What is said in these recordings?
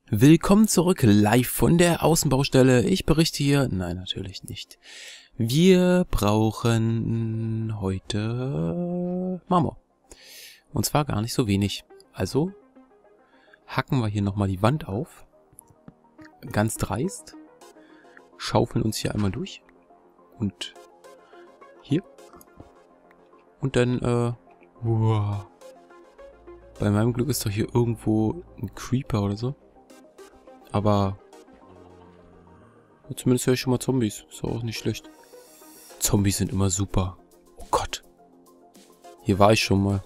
Willkommen zurück, live von der Außenbaustelle. Ich berichte hier... Nein, natürlich nicht. Wir brauchen heute Marmor. Und zwar gar nicht so wenig. Also hacken wir hier nochmal die Wand auf. Ganz dreist. Schaufeln uns hier einmal durch. Und hier. Und dann, wow. Bei meinem Glück ist doch hier irgendwo ein Creeper oder so. Aber zumindest höre ich schon mal Zombies. Ist auch nicht schlecht. Zombies sind immer super. Oh Gott. Hier war ich schon mal.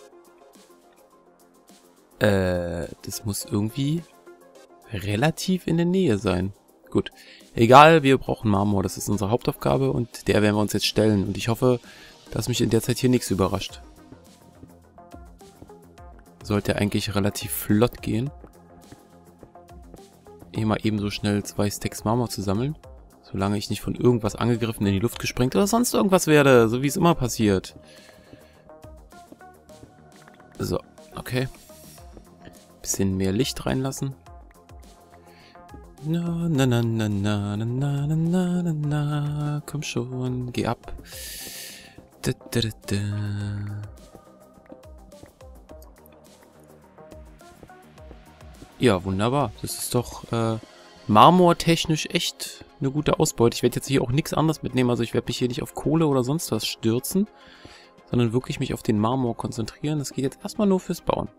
Das muss irgendwie relativ in der Nähe sein. Gut. Egal, wir brauchen Marmor. Das ist unsere Hauptaufgabe und der werden wir uns jetzt stellen. Und ich hoffe, dass mich in der Zeit hier nichts überrascht. Sollte eigentlich relativ flott gehen. Hier mal eben so schnell 2 Stacks Marmor zu sammeln. Solange ich nicht von irgendwas angegriffen, in die Luft gesprengt oder sonst irgendwas werde. So wie es immer passiert. So, okay. Bisschen mehr Licht reinlassen. Na, na, na, na, na, na, na, na, na, na. Komm schon, geh ab. Da, da, da, da. Ja, wunderbar. Das ist doch marmortechnisch echt eine gute Ausbeute. Ich werde jetzt hier auch nichts anderes mitnehmen. Also ich werde mich hier nicht auf Kohle oder sonst was stürzen, sondern wirklich mich auf den Marmor konzentrieren. Das geht jetzt erstmal nur fürs Bauen.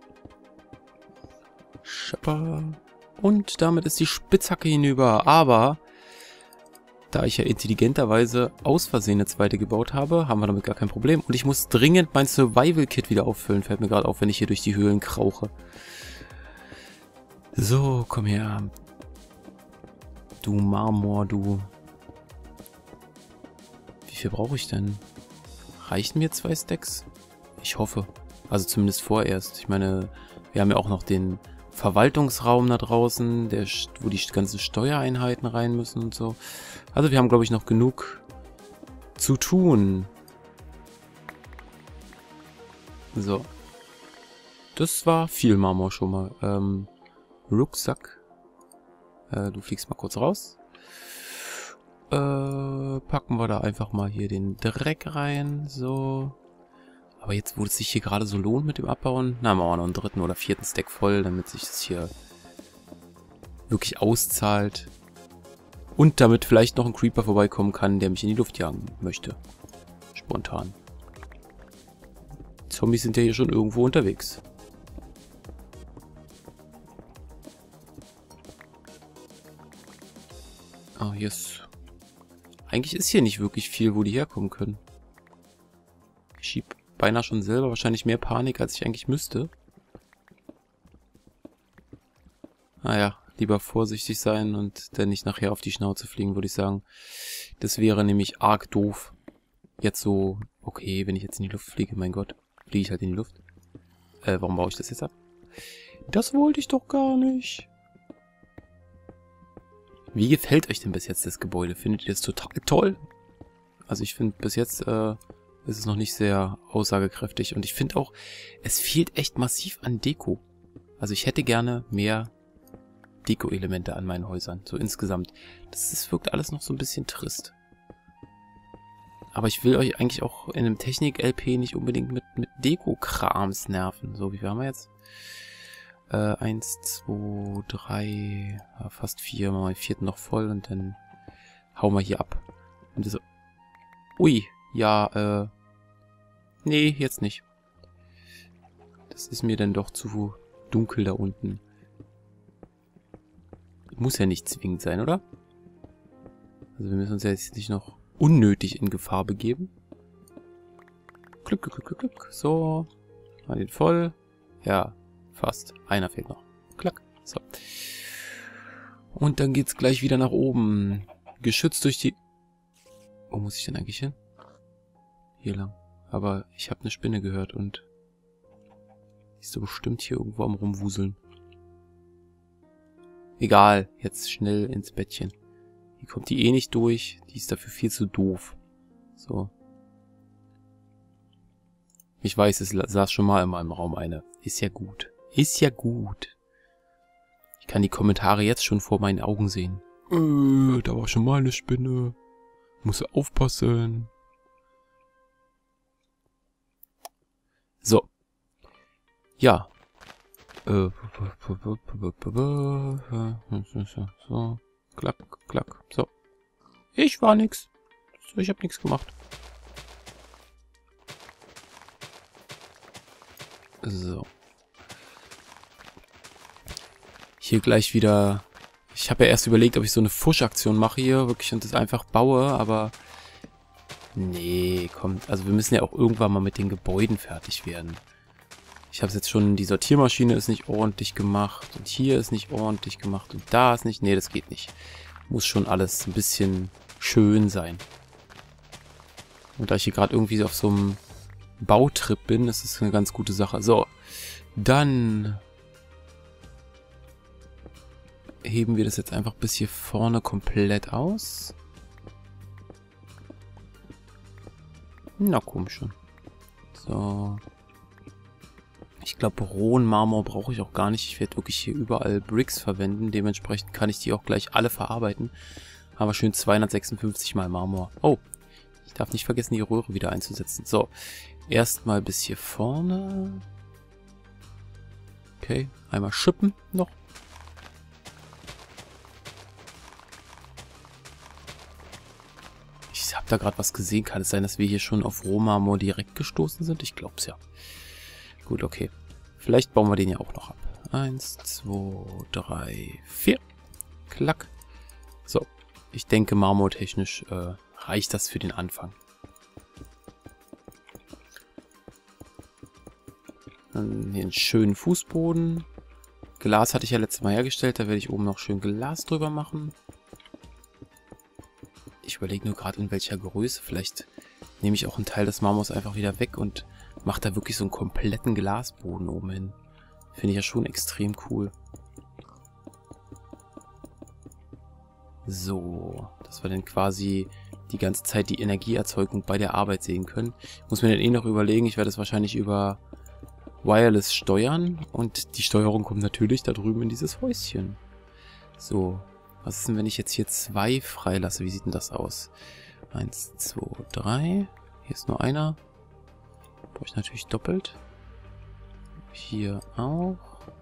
Schapper. Und damit ist die Spitzhacke hinüber. Aber da ich ja intelligenterweise aus Versehen eine zweite gebaut habe, haben wir damit gar kein Problem. Und ich muss dringend mein Survival-Kit wieder auffüllen. Fällt mir gerade auf, wenn ich hier durch die Höhlen krauche. So, komm her. Du Marmor, du. Wie viel brauche ich denn? Reichen mir 2 Stacks? Ich hoffe. Also zumindest vorerst. Ich meine, wir haben ja auch noch den Verwaltungsraum da draußen, wo die ganzen Steuereinheiten rein müssen und so. Also wir haben, glaube ich, noch genug zu tun. So. Das war viel Marmor schon mal. Rucksack. Du fliegst mal kurz raus. Packen wir da einfach mal hier den Dreck rein. So. Aber jetzt, wo es sich hier gerade so lohnt mit dem Abbauen, na, machen wir noch einen 3. oder 4. Stack voll, damit sich das hier wirklich auszahlt. Und damit vielleicht noch ein Creeper vorbeikommen kann, der mich in die Luft jagen möchte. Spontan. Zombies sind ja hier schon irgendwo unterwegs. Ah, hier ist... Eigentlich ist hier nicht wirklich viel, wo die herkommen können. Ich schieb beinahe schon selber wahrscheinlich mehr Panik, als ich eigentlich müsste. Naja, lieber vorsichtig sein und dann nicht nachher auf die Schnauze fliegen, würde ich sagen. Das wäre nämlich arg doof. Jetzt so, okay, wenn ich jetzt in die Luft fliege, mein Gott, fliege ich halt in die Luft. Warum baue ich das jetzt ab? Das wollte ich doch gar nicht. Wie gefällt euch denn bis jetzt das Gebäude? Findet ihr das total toll? Also ich finde, bis jetzt ist es noch nicht sehr aussagekräftig. Und ich finde auch, es fehlt echt massiv an Deko. Also ich hätte gerne mehr Deko-Elemente an meinen Häusern. So insgesamt. Das wirkt alles noch so ein bisschen trist. Aber ich will euch eigentlich auch in einem Technik-LP nicht unbedingt mit Deko-Krams nerven. So, wie viel haben wir jetzt? 1, 2, 3, ja, fast 4, machen wir den 4. noch voll und dann hauen wir hier ab. Und das, ui, ja, nee, jetzt nicht. Das ist mir dann doch zu dunkel da unten. Muss ja nicht zwingend sein, oder? Also wir müssen uns ja jetzt nicht noch unnötig in Gefahr begeben. Glück, Glück, Glück, Glück. So, mal den voll. Ja. Fast. Einer fehlt noch. Klack. So. Und dann geht's gleich wieder nach oben. Geschützt durch die... Wo muss ich denn eigentlich hin? Hier lang. Aber ich habe eine Spinne gehört und... Die ist so bestimmt hier irgendwo am Rumwuseln. Egal. Jetzt schnell ins Bettchen. Hier kommt die eh nicht durch. Die ist dafür viel zu doof. So. Ich weiß, es saß schon mal in meinem Raum eine. Ist ja gut. Ist ja gut. kann die Kommentare jetzt schon vor meinen Augen sehen. Da war schon mal eine Spinne. Muss aufpassen. So. Ja. So. Klack, klack. So. Ich war nix. Ich hab nichts gemacht. So. Hier gleich wieder... Ich habe ja erst überlegt, ob ich so eine Fusch-Aktion mache hier, wirklich, und das einfach baue, aber... Nee, komm. Also wir müssen ja auch irgendwann mal mit den Gebäuden fertig werden. Ich habe es jetzt schon... Die Sortiermaschine ist nicht ordentlich gemacht. Und hier ist nicht ordentlich gemacht. Und da ist nicht... Nee, das geht nicht. Muss schon alles ein bisschen schön sein. Und da ich hier gerade irgendwie auf so einem Bautrip bin, ist das eine ganz gute Sache. So, dann heben wir das jetzt einfach bis hier vorne komplett aus. Na komm schon. So. Ich glaube, rohen Marmor brauche ich auch gar nicht. Ich werde wirklich hier überall Bricks verwenden. Dementsprechend kann ich die auch gleich alle verarbeiten. Aber schön 256 mal Marmor. Oh, ich darf nicht vergessen, die Röhre wieder einzusetzen. So, erstmal bis hier vorne. Okay, einmal schippen noch. Ich habe da gerade was gesehen. Kann es sein, dass wir hier schon auf Rohmarmor direkt gestoßen sind? Ich glaube es ja. Gut, okay. Vielleicht bauen wir den ja auch noch ab. 1, 2, 3, 4. Klack. So. Ich denke, marmortechnisch reicht das für den Anfang. Dann hier einen schönen Fußboden. Glas hatte ich ja letztes Mal hergestellt. Da werde ich oben noch schön Glas drüber machen. Ich überlege nur gerade, in welcher Größe. Vielleicht nehme ich auch einen Teil des Marmors einfach wieder weg und mache da wirklich so einen kompletten Glasboden oben hin. Finde ich ja schon extrem cool. So, dass wir dann quasi die ganze Zeit die Energieerzeugung bei der Arbeit sehen können. Muss mir dann eh noch überlegen, ich werde es wahrscheinlich über Wireless steuern. Und die Steuerung kommt natürlich da drüben in dieses Häuschen. So, was ist denn, wenn ich jetzt hier 2 freilasse? Wie sieht denn das aus? 1, 2, 3. Hier ist nur einer. Brauche ich natürlich doppelt. Hier auch.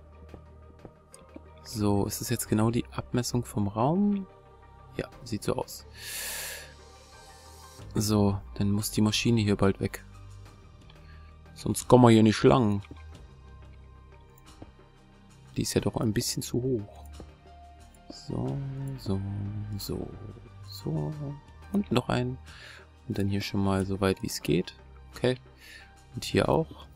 So, ist das jetzt genau die Abmessung vom Raum? Ja, sieht so aus. So, dann muss die Maschine hier bald weg. Sonst kommen wir hier nicht lang. Die ist ja doch ein bisschen zu hoch. So, so, so, so. Und noch ein. Und dann hier schon mal so weit wie es geht. Okay. Und hier auch.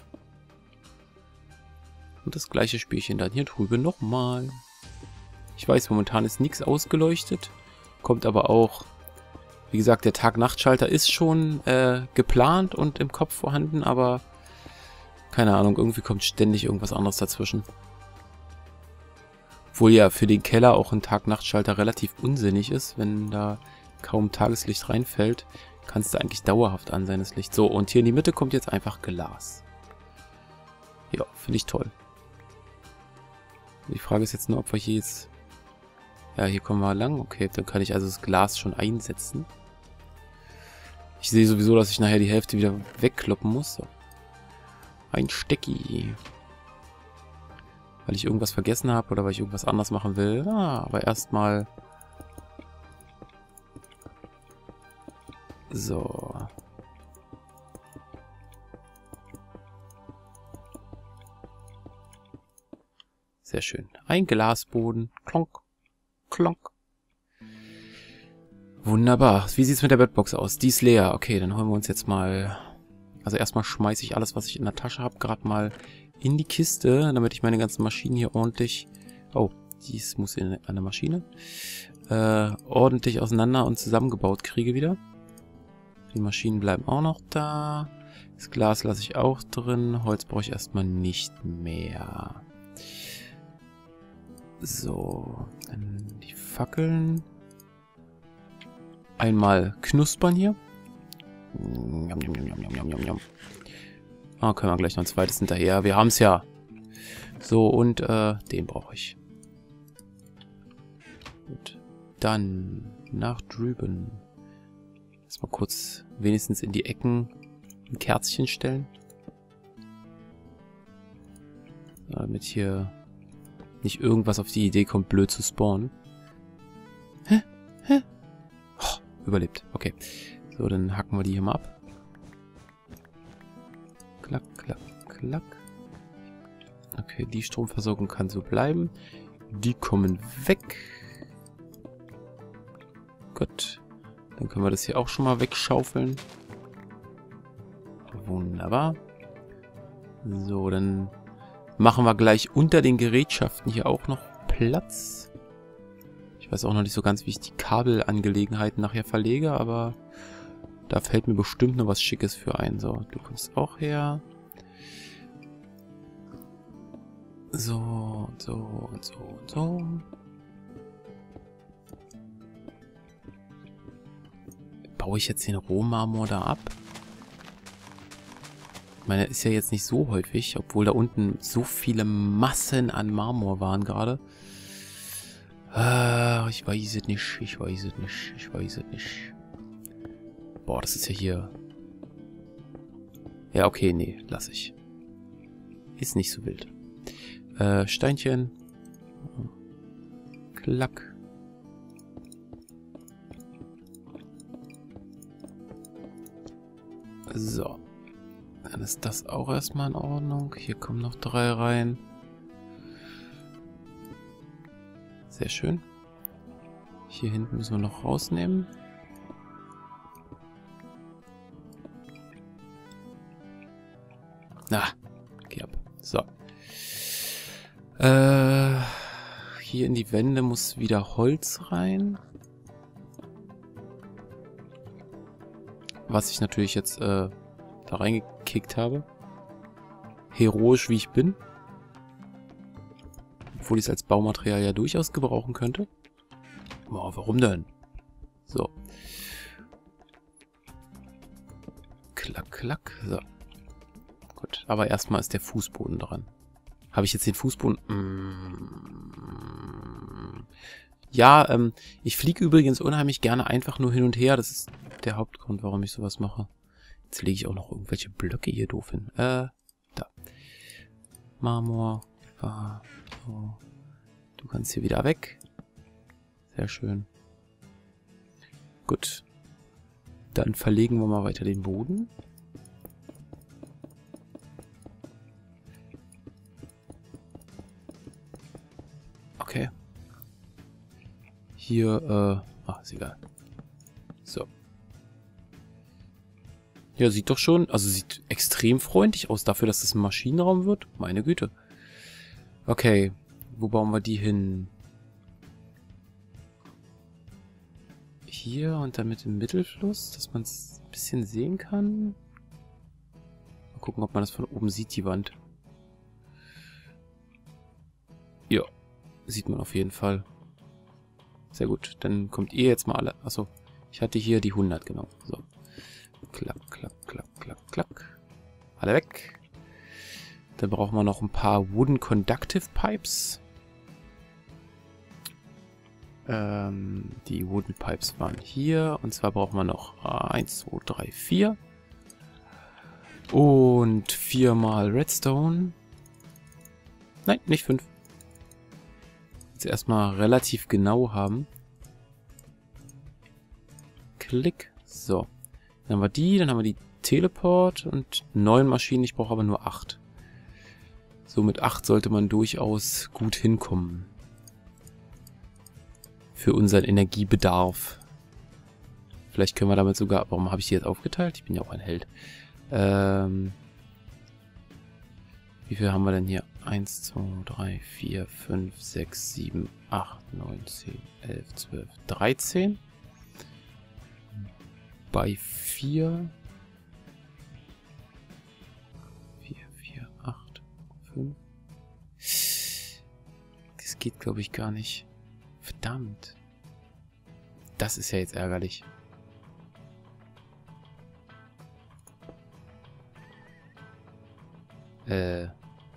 Und das gleiche Spielchen dann hier drüben nochmal. Ich weiß, momentan ist nichts ausgeleuchtet. Kommt aber auch, wie gesagt, der Tag-Nacht-Schalter ist schon geplant und im Kopf vorhanden, aber keine Ahnung, irgendwie kommt ständig irgendwas anderes dazwischen. Obwohl ja für den Keller auch ein Tag-Nacht-Schalter relativ unsinnig ist, wenn da kaum Tageslicht reinfällt, kannst du eigentlich dauerhaft an sein, das Licht. So, und hier in die Mitte kommt jetzt einfach Glas. Ja, finde ich toll. Die Frage ist jetzt nur, ob wir hier jetzt... Ja, hier kommen wir lang. Okay, dann kann ich also das Glas schon einsetzen. Ich sehe sowieso, dass ich nachher die Hälfte wieder wegkloppen muss. So. Ein Stecki. Weil ich irgendwas vergessen habe oder weil ich irgendwas anders machen will. Ah, aber erstmal... So. Sehr schön. Ein Glasboden. Klonk. Klonk. Wunderbar. Wie sieht es mit der Bedbox aus? Die ist leer. Okay, dann holen wir uns jetzt mal... Also erstmal schmeiße ich alles, was ich in der Tasche habe, gerade mal in die Kiste, damit ich meine ganzen Maschinen hier ordentlich... Oh, dies muss in eine Maschine. Ordentlich auseinander und zusammengebaut kriege wieder. Die Maschinen bleiben auch noch da. Das Glas lasse ich auch drin. Holz brauche ich erstmal nicht mehr. So, dann die Fackeln. Einmal knuspern hier. Ah, können wir gleich noch ein zweites hinterher. Wir haben es ja. So, und den brauche ich. Dann nach drüben. Erstmal kurz wenigstens in die Ecken ein Kerzchen stellen. Damit hier nicht irgendwas auf die Idee kommt, blöd zu spawnen. Hä? Hä? Oh, überlebt. Okay. So, dann hacken wir die hier mal ab. Klack, klack, klack. Okay, die Stromversorgung kann so bleiben. Die kommen weg. Gut. Dann können wir das hier auch schon mal wegschaufeln. Wunderbar. So, dann machen wir gleich unter den Gerätschaften hier auch noch Platz. Ich weiß auch noch nicht so ganz, wie ich die Kabelangelegenheiten nachher verlege, aber da fällt mir bestimmt noch was Schickes für ein. So, du kommst auch her. So, und so, und so, und so. Baue ich jetzt den Rohmarmor da ab? Ich meine, ist ja jetzt nicht so häufig, obwohl da unten so viele Massen an Marmor waren gerade. Ich weiß es nicht, ich weiß es nicht, ich weiß es nicht. Boah, das ist ja hier... Ja, okay, nee, lass ich. Ist nicht so wild. Steinchen. Klack. So. Dann ist das auch erstmal in Ordnung. Hier kommen noch 3 rein. Sehr schön. Hier hinten müssen wir noch rausnehmen. Na, geh ab. So. Hier in die Wände muss wieder Holz rein. Was ich natürlich jetzt da reingekickt habe. Heroisch wie ich bin. Obwohl ich es als Baumaterial ja durchaus gebrauchen könnte. Oh, warum denn? So. Klack, klack. So. Gut, aber erstmal ist der Fußboden dran. Habe ich jetzt den Fußboden... Ja, ich fliege übrigens unheimlich gerne einfach nur hin und her. Das ist der Hauptgrund, warum ich sowas mache. Jetzt lege ich auch noch irgendwelche Blöcke hier doof hin. Da. Marmor. So. Du kannst hier wieder weg. Sehr schön. Gut. Dann verlegen wir mal weiter den Boden. Okay. Hier, ist egal. So. Ja, sieht doch schon, also sieht extrem freundlich aus dafür, dass es ein Maschinenraum wird. Meine Güte. Okay, wo bauen wir die hin? Hier und dann mit dem Mittelfluss, dass man es ein bisschen sehen kann. Mal gucken, ob man das von oben sieht, die Wand. Ja, sieht man auf jeden Fall. Sehr gut, dann kommt ihr jetzt mal alle. Achso, ich hatte hier die 100, genau. So. Klack, klack, klack, klack, klack. Alle weg. Dann brauchen wir noch ein paar Wooden Conductive Pipes. Die Wooden Pipes waren hier. Und zwar brauchen wir noch 1, 2, 3, 4. Und 4 mal Redstone. Nein, nicht 5. Jetzt erstmal relativ genau haben. Klick. So. Dann haben wir die Teleport und 9 Maschinen. Ich brauche aber nur 8. So mit 8 sollte man durchaus gut hinkommen. Für unseren Energiebedarf. Vielleicht können wir damit sogar... Warum habe ich die jetzt aufgeteilt? Ich bin ja auch ein Held. Wie viel haben wir denn hier? 1, 2, 3, 4, 5, 6, 7, 8, 9, 10, 11, 12, 13. Bei 4, 8, 5. Das geht, glaube ich, gar nicht. Verdammt. Das ist ja jetzt ärgerlich. Äh...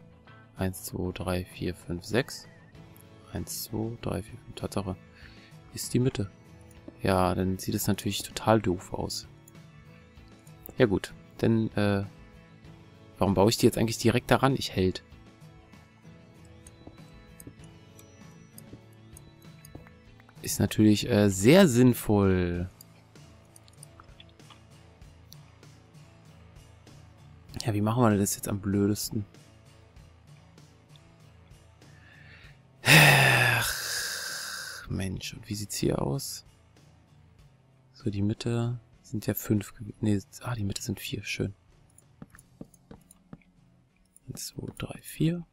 1, 2, 3, 4, 5, 6. 1, 2, 3, 4, 5, Tatsache. ist die Mitte. Ja, dann sieht es natürlich total doof aus. Ja gut, dann, warum baue ich die jetzt eigentlich direkt daran? Ich hält. Ist natürlich sehr sinnvoll. Ja, wie machen wir das jetzt am blödesten? Ach, Mensch, und wie sieht's hier aus? So, die Mitte sind ja 5. Ne, die Mitte sind 4. Schön. 1, 2, 3, 4.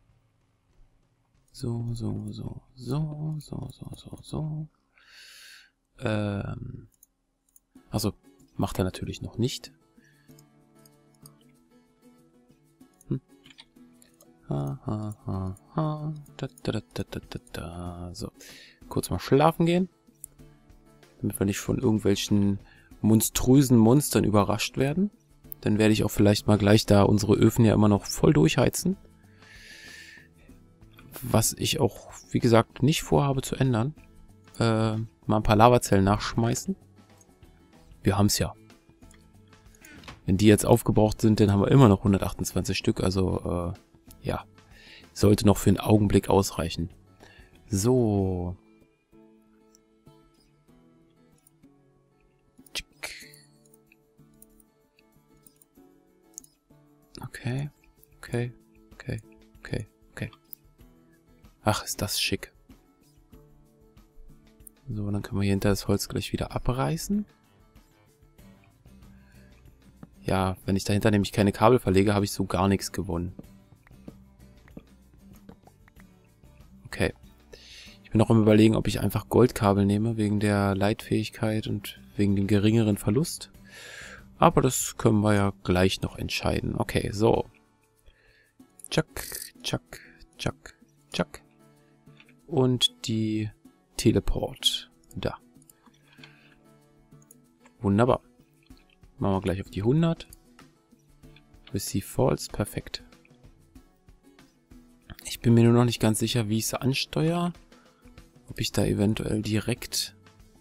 So. Also, macht er natürlich noch nicht. So. Kurz mal schlafen gehen. Damit wir nicht von irgendwelchen monströsen Monstern überrascht werden. Dann werde ich auch vielleicht mal gleich, da unsere Öfen ja immer noch voll durchheizen. Was ich auch, wie gesagt, nicht vorhabe zu ändern. Mal ein paar Lavazellen nachschmeißen. Wir haben es ja. Wenn die jetzt aufgebraucht sind, dann haben wir immer noch 128 Stück. Also, ja. Sollte noch für einen Augenblick ausreichen. So. Okay. Ach, ist das schick. So, dann können wir hier hinter das Holz gleich wieder abreißen. Ja, wenn ich dahinter nämlich keine Kabel verlege, habe ich so gar nichts gewonnen. Okay. Ich bin noch am Überlegen, ob ich einfach Goldkabel nehme, wegen der Leitfähigkeit und wegen dem geringeren Verlust. Aber das können wir ja gleich noch entscheiden. Okay, so. Tschack. Und die Teleport. Da. Wunderbar. Machen wir gleich auf die 100. Receive False. Perfekt. Ich bin mir nur noch nicht ganz sicher, wie ich es ansteuere. Ob ich da eventuell direkt...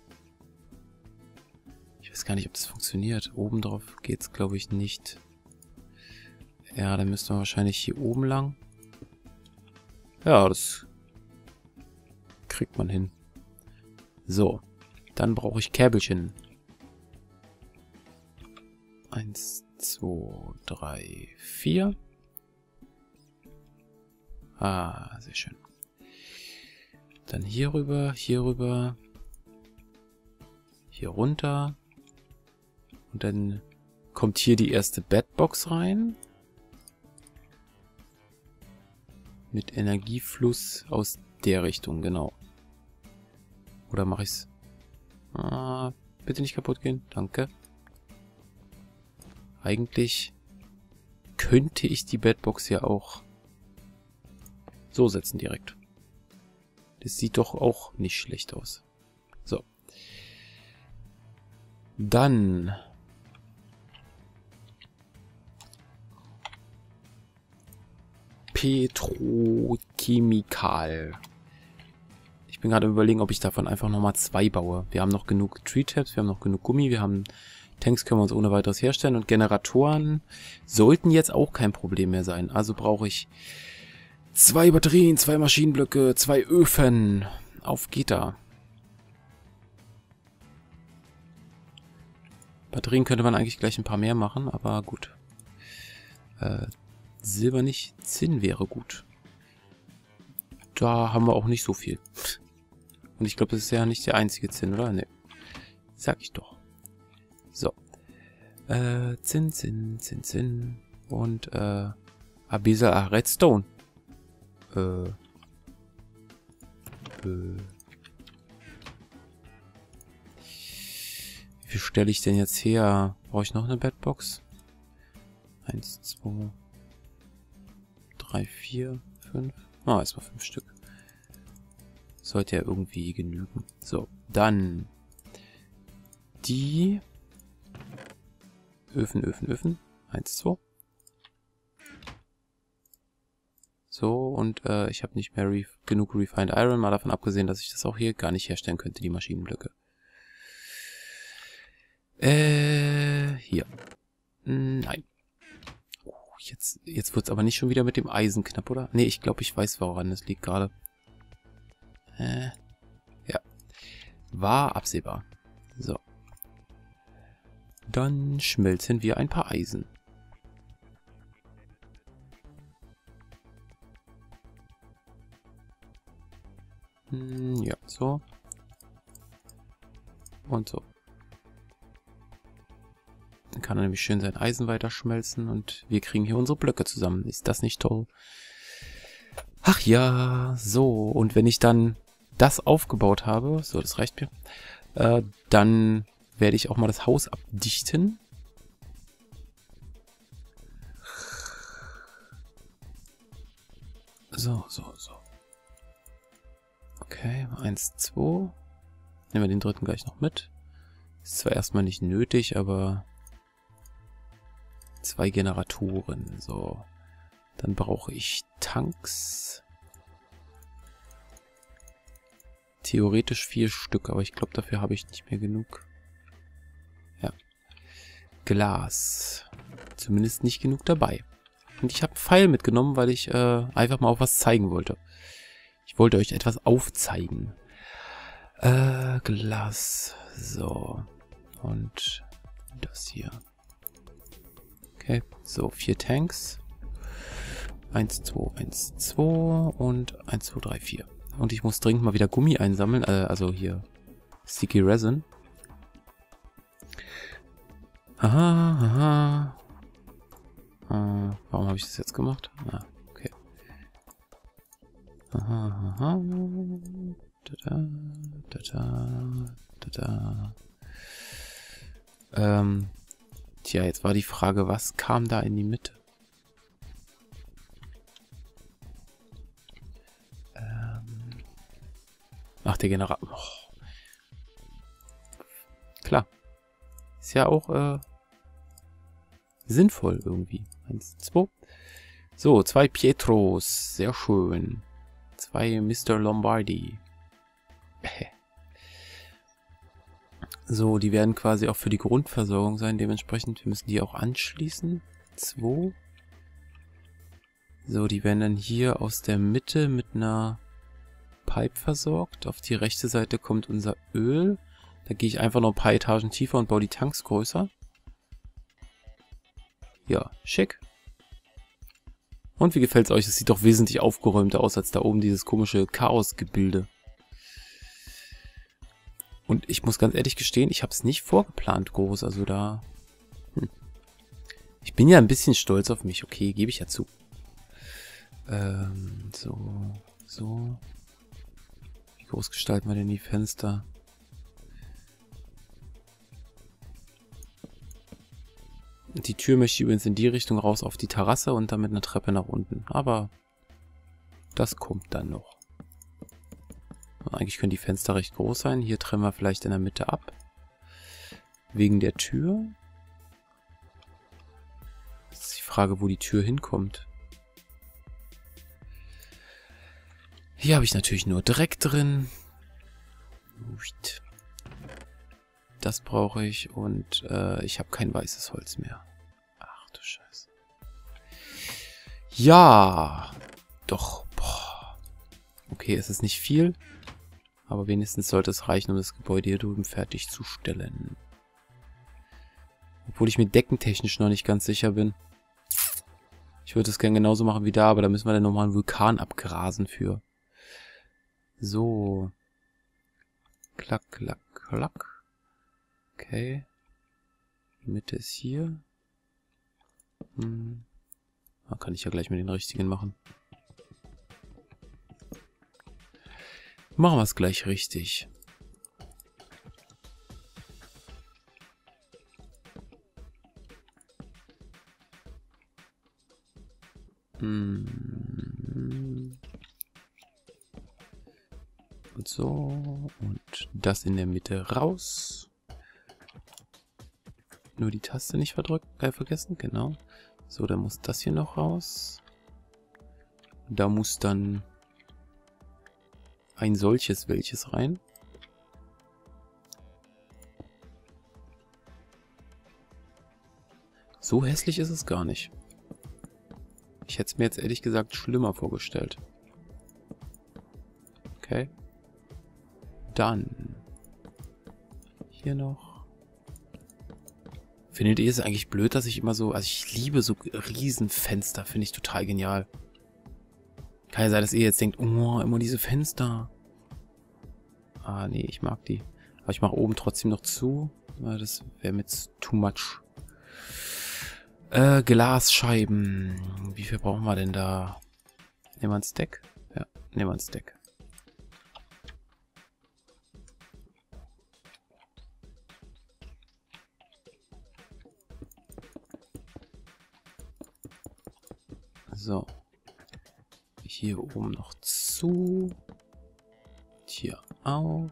Ich weiß gar nicht, ob das funktioniert. Oben drauf geht's, glaube ich, nicht. Ja, dann müssten wir wahrscheinlich hier oben lang. Ja, das kriegt man hin. So, dann brauche ich Käbelchen. 1, 2, 3, 4. Ah, sehr schön. Dann hier rüber, hier runter. Und dann kommt hier die erste Bedbox rein. Mit Energiefluss aus der Richtung, genau. Oder mache ich's? Ah, bitte nicht kaputt gehen. Danke. Eigentlich könnte ich die Bedbox ja auch so setzen direkt. Das sieht doch auch nicht schlecht aus. So. Dann Petrochemical. Ich bin gerade am Überlegen, ob ich davon einfach nochmal 2 baue. Wir haben noch genug Tree Taps, wir haben noch genug Gummi, wir haben Tanks, können wir uns ohne weiteres herstellen. Und Generatoren sollten jetzt auch kein Problem mehr sein. Also brauche ich 2 Batterien, 2 Maschinenblöcke, 2 Öfen. Auf geht da. Batterien könnte man eigentlich gleich ein paar mehr machen, aber gut. Silber nicht, Zinn wäre gut. Da haben wir auch nicht so viel. Und ich glaube, das ist ja nicht der einzige Zinn, oder? Ne. Sag ich doch. So. Zinn. Und, Abyssal, Redstone. Wie viel stelle ich denn jetzt her? Brauche ich noch eine Bedbox? 1, 2, 3, 4, 5. Ah, erstmal 5 Stück. Sollte ja irgendwie genügen. So, dann die Öfen. 1, 2. So, und ich habe nicht mehr genug Refined Iron, mal davon abgesehen, dass ich das auch hier gar nicht herstellen könnte, die Maschinenblöcke. Hier. Nein. Jetzt wird es aber nicht schon wieder mit dem Eisen knapp, oder? Nee, ich glaube, ich weiß, woran es liegt gerade. Ja. War absehbar. So. Dann schmelzen wir ein paar Eisen. Ja, so. Und so. Dann kann er nämlich schön sein Eisen weiterschmelzen und wir kriegen hier unsere Blöcke zusammen. Ist das nicht toll? Ach ja, so. Und wenn ich dann das aufgebaut habe, so, das reicht mir, dann werde ich auch mal das Haus abdichten. So. Okay, 1, 2. Nehmen wir den dritten gleich noch mit. Ist zwar erstmal nicht nötig, aber 2 Generatoren. So. Dann brauche ich Tanks. Theoretisch 4 Stück, aber ich glaube, dafür habe ich nicht mehr genug. Ja. Glas. Zumindest nicht genug dabei. Und ich habe einen Pfeil mitgenommen, weil ich einfach mal auf was zeigen wollte. Ich wollte euch etwas aufzeigen. Glas. So. Und das hier. Okay, so 4 Tanks. 1, 2, 1, 2 und 1, 2, 3, 4. Und ich muss dringend mal wieder Gummi einsammeln, also hier Sticky Resin. Aha. Warum habe ich das jetzt gemacht? Ah, okay. Aha. Tja, jetzt war die Frage, was kam da in die Mitte? Ach, der Generator. Oh. Klar. Ist ja auch sinnvoll irgendwie. 1, 2. So, 2 Pietros. Sehr schön. 2 Mr. Lombardi. So, die werden quasi auch für die Grundversorgung sein. Dementsprechend, wir müssen die auch anschließen. 2. So, die werden dann hier aus der Mitte mit einer Pipe versorgt. Auf die rechte Seite kommt unser Öl. Da gehe ich einfach noch ein paar Etagen tiefer und baue die Tanks größer. Ja, schick. Und wie gefällt es euch? Es sieht doch wesentlich aufgeräumter aus als da oben dieses komische Chaosgebilde. Und ich muss ganz ehrlich gestehen, ich habe es nicht vorgeplant groß. Also da... Ich bin ja ein bisschen stolz auf mich. Okay, gebe ich ja zu. So. Wie groß gestalten wir denn die Fenster? Die Tür möchte ich übrigens in die Richtung raus auf die Terrasse und dann mit einer Treppe nach unten. Aber das kommt dann noch. Und eigentlich können die Fenster recht groß sein. Hier trennen wir vielleicht in der Mitte ab. Wegen der Tür. Jetzt ist die Frage, wo die Tür hinkommt. Hier habe ich natürlich nur Dreck drin. Das brauche ich und ich habe kein weißes Holz mehr. Ach du Scheiße. Ja, doch. Boah. Okay, es ist nicht viel, aber wenigstens sollte es reichen, um das Gebäude hier drüben fertigzustellen. Obwohl ich mir deckentechnisch noch nicht ganz sicher bin. Ich würde es gerne genauso machen wie da, aber da müssen wir dann nochmal einen Vulkan abgrasen für. So. Klack, klack, klack. Okay. Die Mitte ist hier. Da kann ich ja gleich mit den richtigen machen. Machen wir es gleich richtig. Und so. Und das in der Mitte raus. Nur die Taste nicht vergessen, genau. So, dann muss das hier noch raus. Da muss dann ein solches welches rein. So hässlich ist es gar nicht. Ich hätte es mir jetzt ehrlich gesagt schlimmer vorgestellt. Okay. Dann hier noch. Findet ihr es eigentlich blöd, dass ich immer so... Also ich liebe so Riesenfenster. Finde ich total genial. Kann ja sein, dass ihr jetzt denkt, oh, immer diese Fenster. Ah, nee, ich mag die. Aber ich mache oben trotzdem noch zu. Das wäre mir too much. Glasscheiben. Wie viel brauchen wir denn da? Nehmen wir ein Stack? Ja, nehmen wir ein Stack. So. Hier oben noch zu. Hier auch.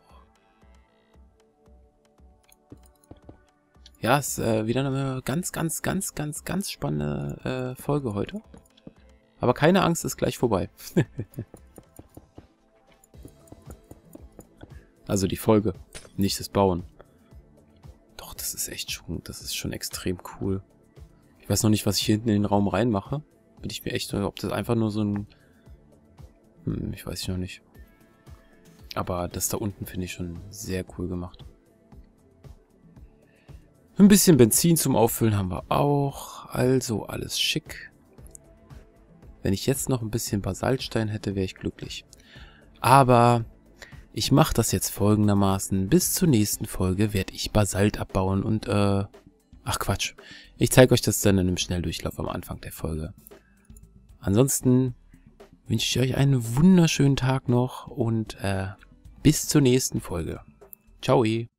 Ja, ist wieder eine ganz spannende Folge heute. Aber keine Angst, ist gleich vorbei. Also die Folge, nicht das Bauen. Doch, das ist schon extrem cool. Ich weiß noch nicht, was ich hier hinten in den Raum reinmache. Bin ich mir echt, ob das einfach nur so ein... ich weiß noch nicht. Aber das da unten finde ich schon sehr cool gemacht. Ein bisschen Benzin zum Auffüllen haben wir auch. Also alles schick. Wenn ich jetzt noch ein bisschen Basaltstein hätte, wäre ich glücklich. Aber ich mache das jetzt folgendermaßen. Bis zur nächsten Folge werde ich Basalt abbauen und ach Quatsch. Ich zeige euch das dann in einem Schnelldurchlauf am Anfang der Folge. Ansonsten wünsche ich euch einen wunderschönen Tag noch und bis zur nächsten Folge. Ciao.